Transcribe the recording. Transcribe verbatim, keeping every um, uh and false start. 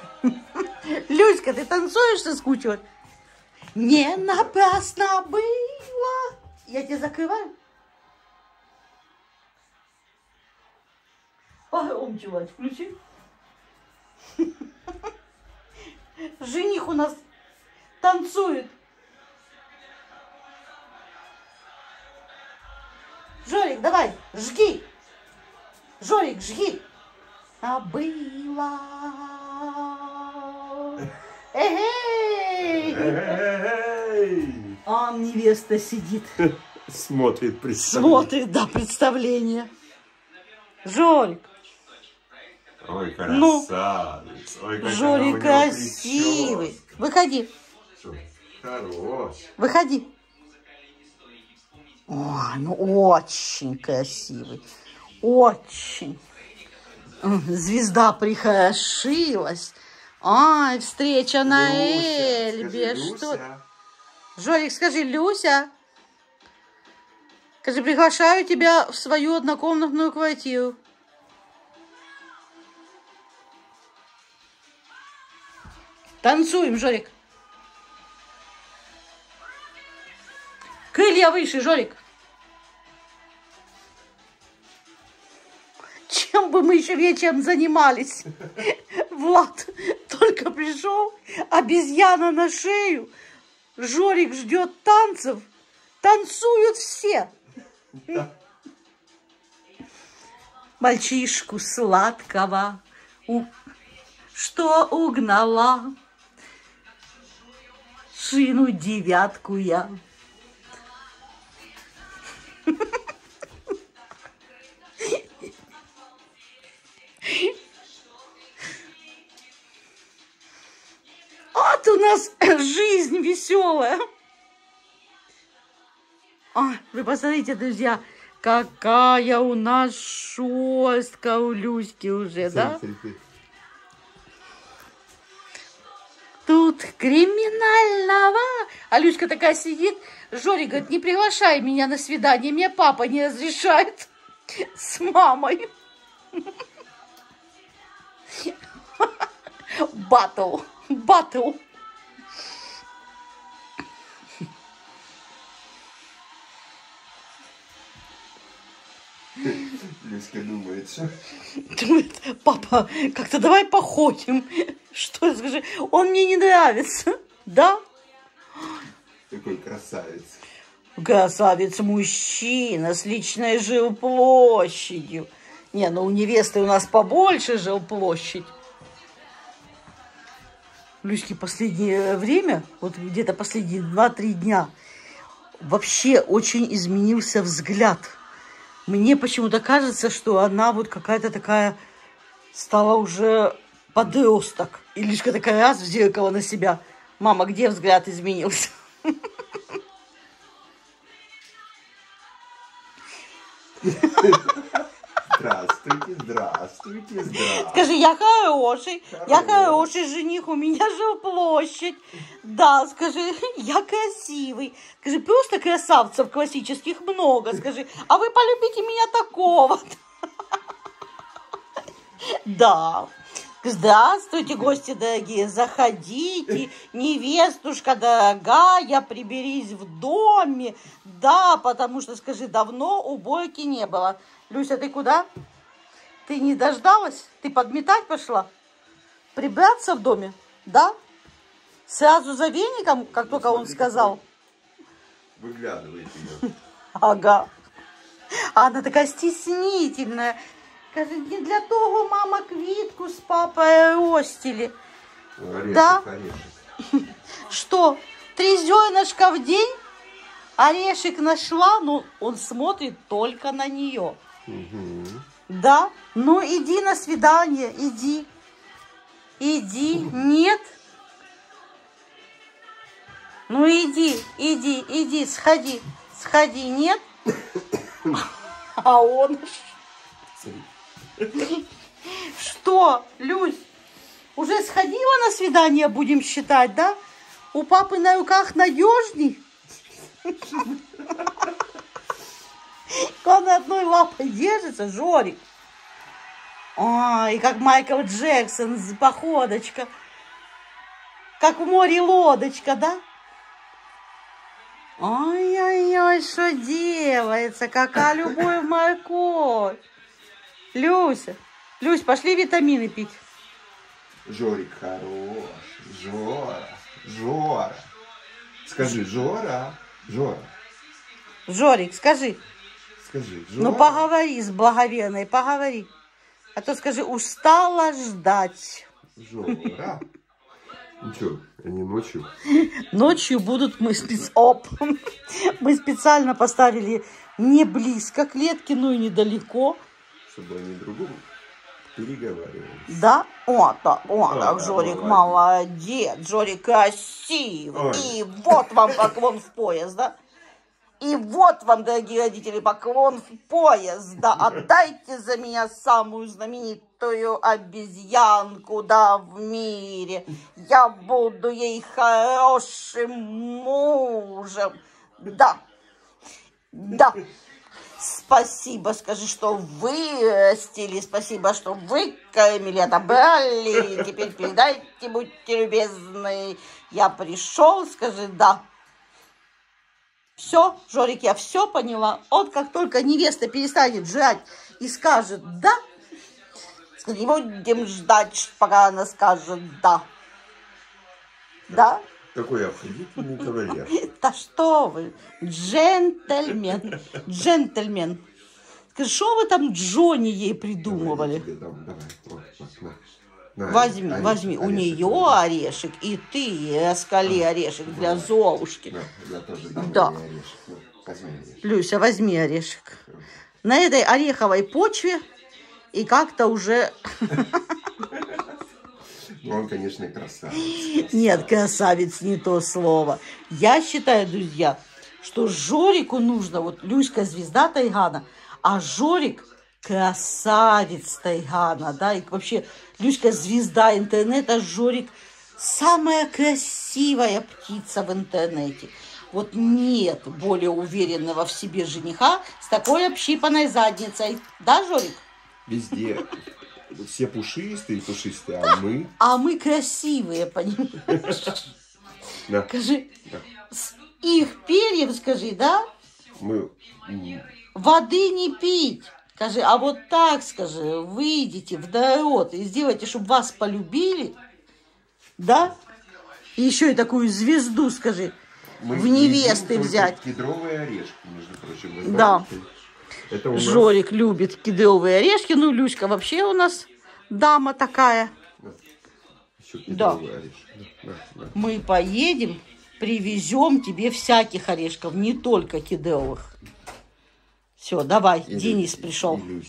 Люська, ты танцуешь, соскучилась? Не напрасно было. Я тебя закрываю. Погромче, Вать, включи. Жених у нас танцует. Жорик, давай, жги. Жорик, жги. А было. Эй! А невеста сидит. Смотрит представление. Смотрит, да, представление. Жорик. Ой, красавец. Ну, Ой, какая Жорик красивый. прическа. Выходи. Хорош. Выходи. Ой, ну очень красивый. Очень. Звезда прихорошилась. Ай, встреча на Эльбе. Люся, Что? Люся. Жорик, скажи, Люся. Скажи, приглашаю тебя в свою однокомнатную квартиру. Танцуем, Жорик. Крылья выше, Жорик. Чем бы мы еще вечером занимались? Влад только пришел, обезьяна на шею. Жорик ждет танцев. Танцуют все. Да. Мальчишку сладкого, у... что угнала. Шину девятку я. Вот у нас жизнь веселая. А, вы посмотрите, друзья, какая у нас шерстка у Люськи уже, да? Тут криминального. А Люська такая сидит. Жорик говорит, не приглашай меня на свидание, мне папа не разрешает с мамой. Батл, батл. Люська думает, что... Думает, папа, как-то давай походим. Что, скажи, он мне не нравится, да? Такой красавец. Красавец-мужчина с личной жилплощадью. Не, ну у невесты у нас побольше жилплощадь. Люське последнее время, вот где-то последние два-три дня, вообще очень изменился взгляд. Мне почему-то кажется, что она вот какая-то такая стала уже подросток. И Люська такая раз в зеркало на себя. Мама, где взгляд изменился? Здравствуйте, здравствуйте, здравствуйте. Скажи, я хороший, Хорош. я хороший жених, у меня жилплощадь. Да, скажи, я красивый. Скажи, просто красавцев классических много. Скажи, а вы полюбите меня такого. Да. Здравствуйте, гости дорогие, заходите, невестушка дорогая, приберись в доме. Да, потому что, скажи, давно уборки не было. Люся, ты куда? Ты не дождалась? Ты подметать пошла? Прибраться в доме? Да? Сразу за веником, как только он сказал? Выглядывает ее. Ага. Она такая стеснительная. Скажи, не для того мама квитку с папой ростили. Орешек, да? Орешек. Что, три зернышка в день? Орешек нашла, но он смотрит только на нее. Угу. Да? Ну иди на свидание, иди. Иди. Нет? Ну иди, иди, иди, сходи. Сходи, нет? А он... Что, Люсь, уже сходила на свидание, будем считать, да? У папы на руках надежней? Он одной лапой держится, Жорик. Ой, как Майкл Джексон, походочка. Как в море лодочка, да? Ой-ой-ой, что делается? Какая любовь, морковь. Люся, Люсь, пошли витамины пить. Жорик хорош. Жора. Жора. Скажи, Жора. Жора. Жорик, скажи. Скажи, Жора. Ну, поговори с благоверной, поговори. А то скажи, устала ждать. Жора. Ну что, они ночью? Ночью будут мы спец... Оп. Мы специально поставили не близко к клетке, но и недалеко. Чтобы они другому переговаривались. Да? О, так, о, О, так, да, Жорик молодец. молодец, Жорик красивый. Ой. И вот вам поклон в пояс, да? И вот вам, дорогие родители, поклон в пояс, да? Отдайте за меня самую знаменитую обезьянку, да, в мире. Я буду ей хорошим мужем, да, да. Спасибо, скажи, что вырастили, спасибо, что выкормили, отобрали. Теперь передайте, будьте любезны. Я пришел, скажи, да. Все, Жорик, я все поняла. Вот как только невеста перестанет жрать и скажет да, не будем ждать, пока она скажет да. Да? Какой обходительный кавалер. Да что вы, джентльмен, джентльмен. Скажи, что вы там Джонни ей придумывали? Давай, дам, давай. Вот, вот, на. На, Возьми, орешек, возьми, у орешек, нее орешек, и ты раскали орешек для Золушки. На, я тоже дам Да. орешек. Ну, возьми орешек. Люся, возьми орешек. На этой ореховой почве и как-то уже... Ну, он, конечно, красавец. Нет, красавец не то слово. Я считаю, друзья, что Жорику нужно, вот Люська звезда Тайгана, а Жорик красавец Тайгана, да, и вообще Люська звезда интернета, Жорик самая красивая птица в интернете. Вот нет более уверенного в себе жениха с такой общипанной задницей. Да, Жорик? Везде. Все пушистые, пушистые, а мы... А мы красивые, понимаешь? Да. Скажи, Да. с их перьев, скажи, да? Мы... м, Воды не пить. Скажи, а вот так, скажи, выйдите в народ и сделайте, чтобы вас полюбили, да? И еще и такую звезду, скажи, мы в невесты едим только взять. кедровые орешки, между прочим. Вы Да. знаете? Это у нас... Жорик любит кедровые орешки, ну, Люська вообще у нас дама такая. Еще кедровые орешки. Да, да, да. Мы поедем, привезем тебе всяких орешков, не только кедровых. Все, давай, Или- Денис пришел. или